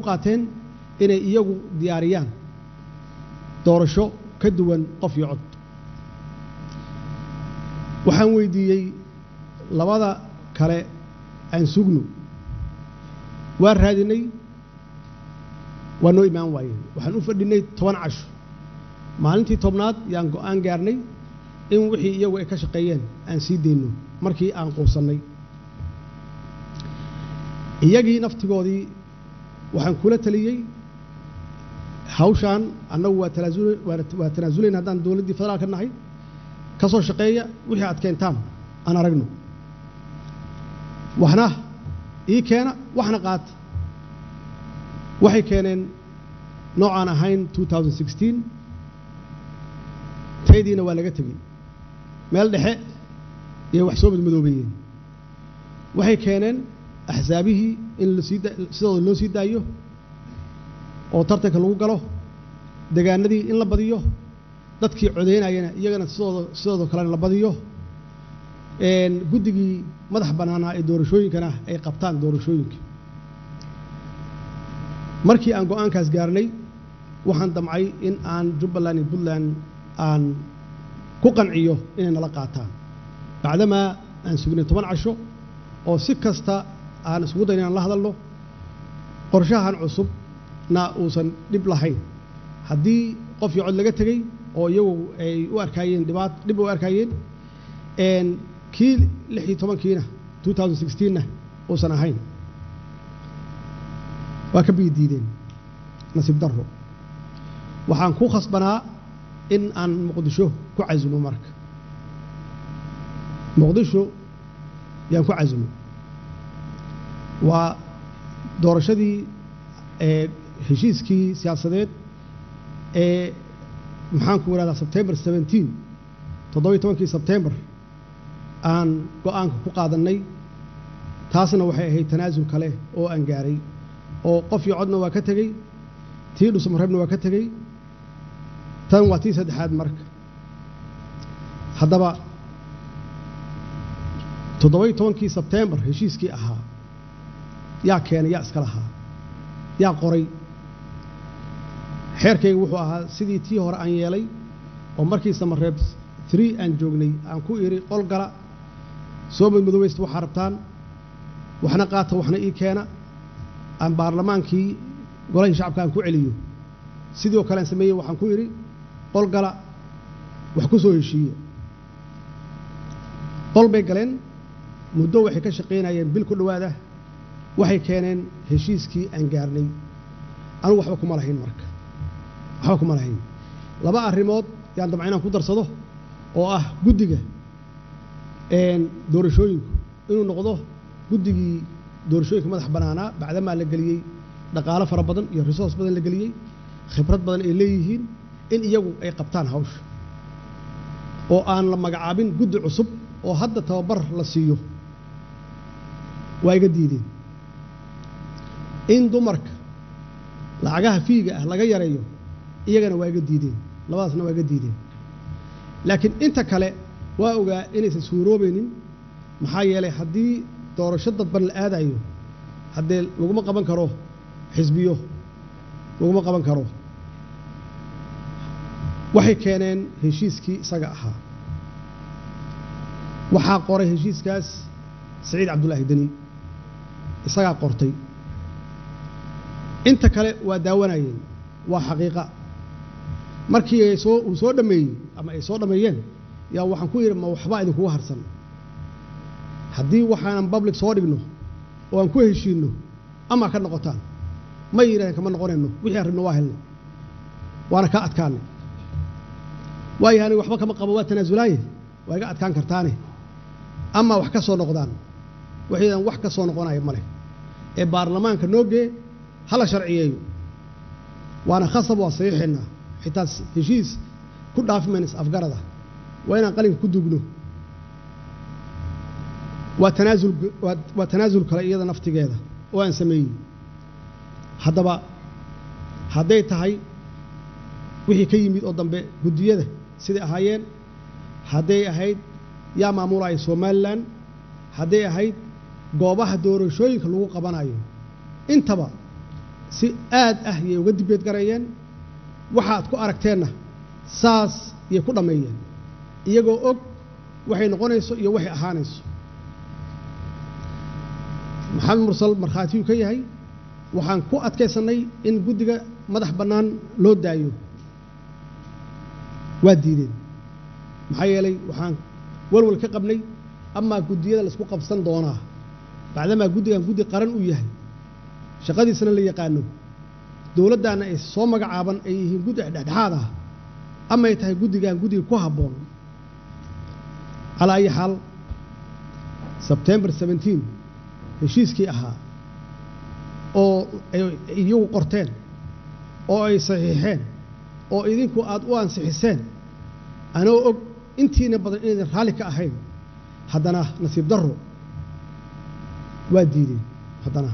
qaateen inay iyagu diyaariyaan doorasho ka duwan qof iyo cod waxaan weydiiyey labada kale aan sugno waa raadinay waa noo imaan waayeen waxaan u fadhinay 10 casho maalintii 10aad yaan go'aan gaarnay in wixii iyagu ay ka shaqeeyeen aan sii deyno markii aan qoorsanay iyagii naftigoodii waxaan kula taliyay hawshan annagu waa tanaasulay haddaan dawladdii federaalka nahay ka soo shaqeeya wixii aad keentaan aan aragno waxna ii keena waxna qaat waxay keeneen noocaan ahayn 2016 taydiina waa laga tegey meel dhexe iyo wax soo madmadoobeeyeen waxay keeneen axsaabihii in sidooda loo sii daayo oo tartanka lagu galo deegaanadii in la badiyo dadkii codeynayana iyagana sidooda kalena la badiyo guddigii madax bannaanaa ee doorashooyinkana ay qabtaan doorashooyinka markii aan go'aankaas gaarnay waxaan damcay in aan Jubbaland iyo Puntland aan ku qanciyo inay nala qaataan bacdamaa aan sugnay 10 casho oo si kasta aan isku daynay in la hadalno qorshahan cusub na uusan dib lahayn haddii qof iyo cod laga tagay oo iyagu ay u arkayeen dib u arkayeen kii 16kiina 2016na uusan ahayn waa ka biidiideen nasiib darro waxaan ku khasbanaa in aan muqdisho ku casumo marka muqdisho yaan ku casumo waa doorashadii heshiiskii siyaasadeed maxaan ku waradaa September 17 17 September aan go'aanka ku qaadanay taasna waxay ahayd tanaasul kale oo aan gaaray oo qof iyo codna waa ka tagay tii dhusmareebna waa ka tagay tan waa tii saddexaad marka haddaba 17 September heshiiskii ahaa yaa keenay yaa iska lahaa yaa qoray xeerkaygu wuxuu ahaa sidii tii hore aan yeelay oo markii Samareeb 3 aan joognay aan ku iri qol gala soo madmadoweysta waxa rabtaan waxna qaata waxna ii keena aan baarlamaankii golaha shacabka aan ku celiyo sidoo kale aan sameeyay waxaan ku iri qol gala wax ku soo heshiiye qol bay galeen muddo waxay ka shaqeynayeen bil ku dhawaada waxay keeneen heshiiskii aan gaarnay anigu waxba kuma lahayn marka waxba kuma lahayn laba arrimood yaan damcay inaan ku darsado oo ah guddiga doorashooyinku inuu noqdo guddigii doorashooyinka madax bannaanaa bacdamaa la geliyey dhaqaale fara badan iyo resource badan la geliyey khibrad badan ay leeyihiin in iyagu ay qabtaan hawsha oo aan la magacaabin guddi cusub oo hadda tababar la siiyo waa iga diideen in dumarka lacagaha fiiga ah laga yareeyo iyagana waa iga diideen labadaasna waa iga diideen laakiin inta kale waa ogaa inaysan suuroobaynin maxaa yeelay haddii doorasho dadban la aadayo haddee laguma qaban karo xisbiyo laguma qaban karo waxay keeneen heshiiskii isaga ahaa waxaa qoray heshiiskaas Saciid Cabdullaahi Dani isagaa qortay inta kale waa daawanayeen waa xaqiiqa markii uu soo dhameeyay ama ay soo dhameeyeen yaa waxaan ku yiri ma waxba idinku harsan haddii waxaan public soo dhigno oo aan ku heshiino ama ka noqotaan ma yiraan kama noqonayno wixii arrinno waa helnay waana ka adkaanay waayahay waxba kama qabo waa tanaasulaay waa iga adkaan kartaane ama wax ka soo noqdaan waxaan wax ka soo noqonay male ee baarlamaanka noogee hala sharciyeeyo waana khasab waa saxiixina xitaa heshiis ku dhaafmaynaysa afgarada waa inaan qalinka ku dugno waa tanaasul kale iyada naftigeeda oo aan sameeyay haddaba hadday tahay wixii ka yimid oo dambe guddiyada sidii ahaayeen hadday ahayd yaa maamulaya Somaliland hadday ahayd goobaha doorashooyinka lagu qabanayo intaba si aad ah yay uga dibeed gareeyeen waxaad ku aragteenna saas yay ku dhammeeyeen iyagoo og waxay noqonayso iyo waxay ahaanayso maxamed mursal markhaatiyuu ka yahay waxaan ku adkaysanay in guddiga madax bannaan loo daayo waa diideen maxaa yeelay waxaan walwal ka qabnay amaa guddiyada laisku qabsan doonaa bacdamaa guddigan guddi qaran uu yahay shaqadiisana la yaqaano dowladdaana ay soo magacaaban ay yihiin guddi dhexdhexaad ah ama ay tahay guddigan guddiga ku habboon calaa ayi xaal September 17 heshiiskii ahaa oo ay iyagu qorteen oo ay saxiixeen oo idinku aad u ansixiseen anoo og intiina badan inay raali ka ahayn haddana nasiib darro waa diideen haddana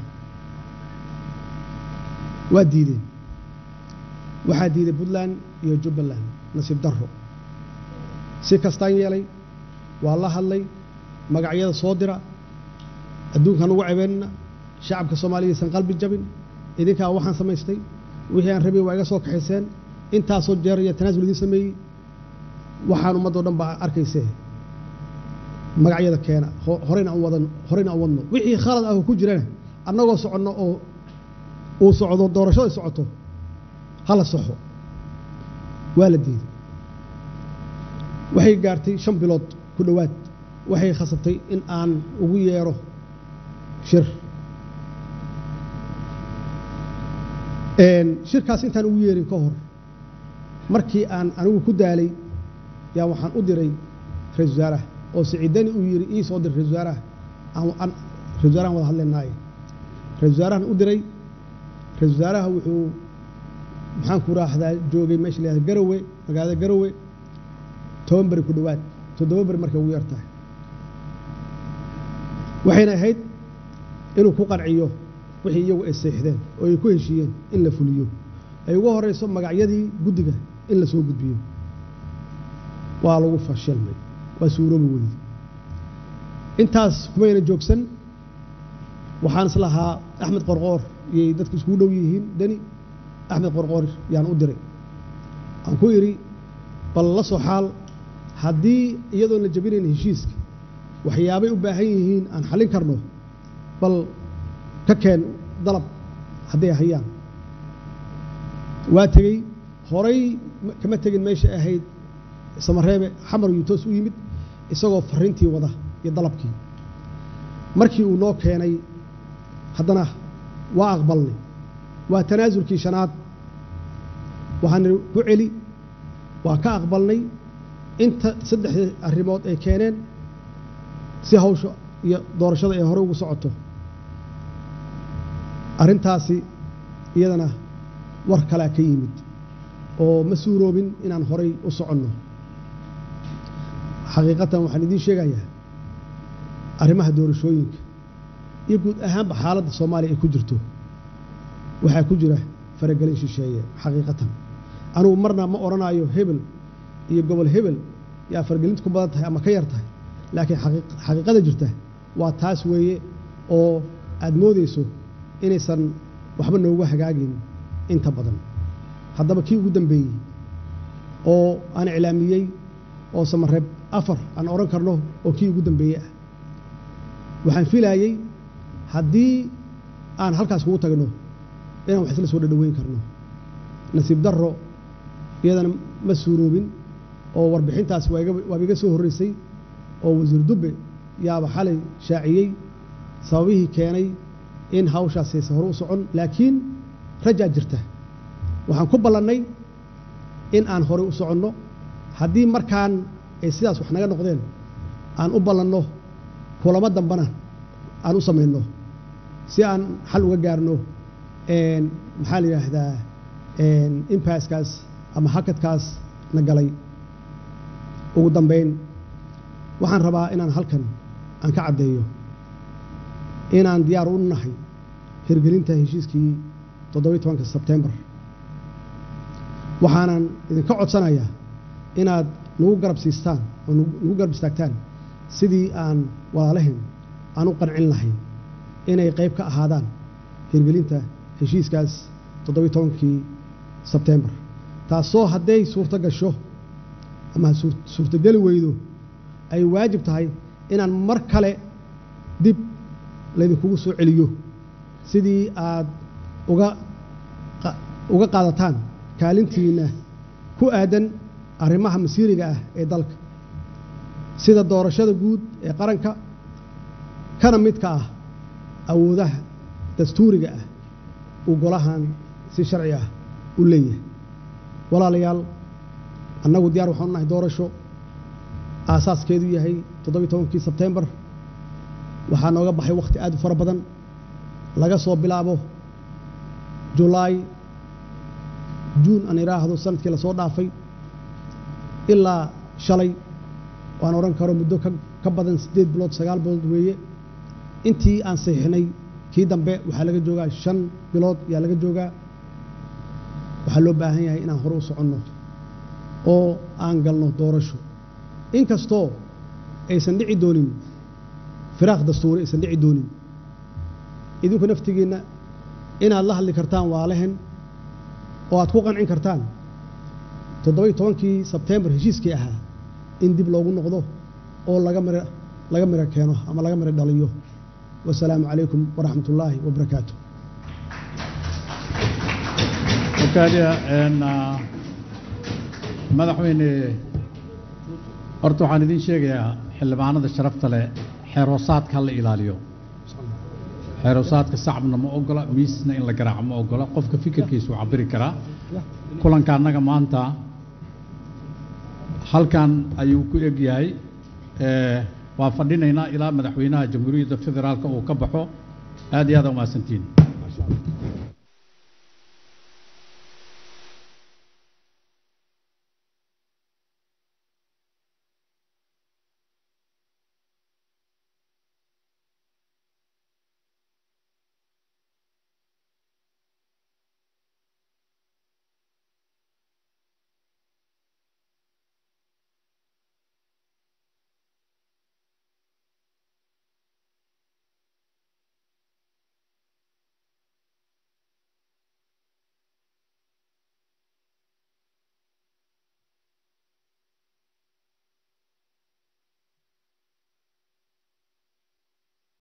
waa diideen waxaa diiday Puntland iyo Jubbaland nasiib darro si kastaan yeelay waa la hadlay magacyada soo dira adduunkan ugu ceebeenna shacabka Soomaaliyeed san qalbi jabin idinkaa waxaan samaystay wixii aan rabay waa iga soo kaxayseen intaasoo jeer iyo tanaasul idin sameeyey waxaan ummadoo dhan baa arkaysee magacyada keena horeyna aan wadno wixii khalad ah oo ku jirana annagoo soconno oo uu socdo doorashada socoto hala saxo waa la diiday waxay gaartay 5 bilood ku dhawaad waxay khasabtay in aan ugu yeero shir shirkaas intaan ugu yeerin ka hor markii aan anigu ku daalay yaa waxaan u diray ra'iisul wasaaraha oo Siciidani uu yiri ii soo dir ra'iisul wasaaraha aan ra'iisul wasaaraha wada hadlaynay ra'iisul wasaaraha u diray ra'iisul wasaaraha wuxuu maxaan ku raahdaa joogay meesha la Garowe magaalada Garowe Tobanbari ku dhawaad 7 bari markay ugu yartahay waxayna ahayd inuu ku qanciyo wixii iyagu ay seexdeen oo ay ku heshiiyeen in la fuliyo ay ugu horeyso magacyadii guddiga in la soo gudbiyo waa lagu fashilmay waa suuroobi weyd intaas kumayna joogsan waxaan islahaa Axmed Qorqoor iyo dadku isku dhow yihiin Dani Axmed Qorqoor yaan u diray aan ku yiri bal la soo xaal haddii iyadoo la jabinayn heshiiska waxyaabay u baahan yihiin aan xalin karno bal ka keen dalab haddii hayaan waa tegey horay kama tegin meesha ahayd Samareebe xamar uu toos u yimid isagoo fariintii wada iyo dalabkii markii uu noo keenay haddana waa aqbalnay waa tanaasulkii shanaad waxaan ku celi waa ka aqbalnay inta 3 arrimood ay keeneen si hawsha iyo doorashada ay hore ugu socoto arrintaasi iyadana war kale ka yimid oo ma suuroobin inaan horay u soconno xaqiiqatan waxaan idin sheegayaa arrimaha doorashooyinka iyo guud ahaanba xaaladda Soomaaliya ay ku jirto waxaa ku jira faragelin shisheeye xaqiiqatan anigu marna ma oranayo hebel iyo gobol hebel yaa faragelintu ku badan tahay ama ka yar tahay laakiin xaqiiqada jirta waa taas weeye oo aad moodayso inaysan waxba noogu hagaagin inta badan haddaba kii ugu dambeeyey oo aan iclaamiyey oo Samareeb 4 aan oran karno oo kii ugu dambeeyay waxaan filayay haddii aan halkaas ugu tagno inaan wax isla soo dhaweyn karno nasiib darro iyadana ma suuroobin oo warbixintaas waa iga soo horeysay oo wasiir Dubbe yaaba xalay shaaciyay sababihii keenay in hawshaas ay hore u socon laakiin rajaa jirta waxaan ku ballanay in aan hore u soconno haddii markaan ay sidaas wax naga noqdeen aan u ballanno kulamo dambana aan u samayno si aan xal uga gaarno maxaa la yiraahdaa impaaskaas ama hakadkaas na galay ugu dambeyn waxaan rabaa inaan halkan aan ka caddeeyo inaan diyaar u nahay hirgelinta heshiiskii 17 September waxaanan idinka codsanayaa inaad nagu garab siistaan oo nagu garab istaagtaan sidii aan walaalahayn aan u qancin lahayn inay qayb ka ahaadaan hirgelinta heshiiskaas 17 Sebtembar taasoo hadday suurto gasho ama suurtageli weydo ay waajib tahay inaan mar kale dib laydinkugu soo celiyo sidii aad uga qaadataan kaalintiina ku aadan arrimaha masiiriga ah ee dalka sida doorashada guud ee qaranka kana midka ah awoodaha dastuuriga ah uu golahan si sharci ah u leeyahay walaalayaal annagu diyaar waxaan u nahay doorasho aasaaskeedu yahay 17 Sebtembar waxaa nooga baxay waqti aad u fara badan laga soo bilaabo July June aan iraahdo sanadkii la soo dhaafay ilaa shalay waan oran karo muddo ka badan 8 bilood 9 bilood weeye intii aan saxiixnay kii dambe waxaa laga joogaa 5 bilood yaa laga joogaa waxaa loo baahan yahay inaan hore u soconno oo aan galno doorasho inkastoo aysan dhici doonin firaaq dastuuri aysan dhici doonin idinku naftigiina inaad la hadli kartaan waalahan oo aad ku qancin kartaan 17 Sebtembar heshiiskii ahaa in dib loogu noqdo oo laga mira keeno ama laga mira dhaliyo wassalaamu calaykum waraxmatullaahi wabarakaatuh madaxweyne horta waxaan idin sheegayaa xildhibaanada sharafta leh xeeroosaadka la ilaaliyo xeeroosaadka sacabna ma ogola miisna in la garaaco ma ogola qofka fikirkiisu cabiri karaa kulanka annaga maanta halkan ayuu ku eg yahay waa fadhinaynaa ilaa madaxweynaha jamhuuriyadda federaalka uu ka baxo aad iyo aad u mahadsantiin